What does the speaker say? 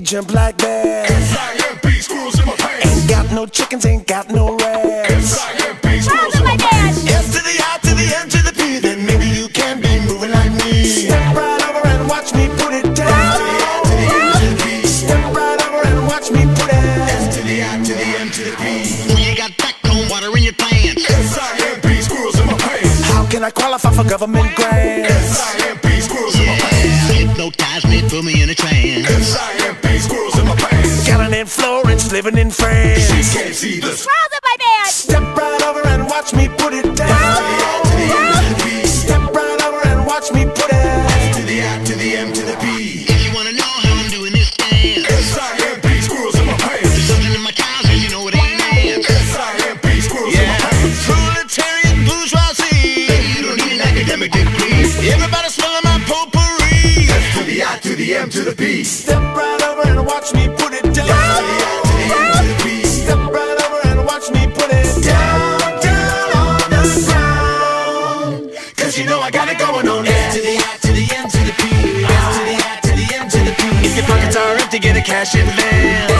jump like that. S-I-M-P, squirrels in my pants. Ain't got no chickens, ain't got no rats. S-I-M-P, squirrels in my pants. S to the I to the M to the P, then maybe you can be moving like me. Step right over and watch me put it down. To the I to the M to the P. Step right over and watch me put it. S to the I to the M to the P. When you got backbone water in your pants. S-I-M-P, squirrels in my pants. How can I qualify for government grants? S-I-M-P, squirrels in my pants. Hypnotize me, put me in a trance. S-I-M-P, squirrels in my pants. Gallon in Florence, living in France. She can't see the Squirrels in my pants. Step right over and watch me put it down. to the M to the P. Step right over and watch me put it. To the I to the M to the P. If you wanna know how I'm doing this dance, S-I-M-P, squirrels in my pants. something in my trousers, you know it ain't dance. S-I-M-P, squirrels in my pants. Proletariat bourgeoisie. You don't need an academic degree. Everybody smelling my potpourri. To the I to the M to the P. Step right over and watch me put it down. To the I to the M to the P. Step right over and watch me put it down, down on the ground. Cause you know I got it going on. S to the I to the M to the P. S to the I to the M to the P. If your pockets are empty, get a cash advance.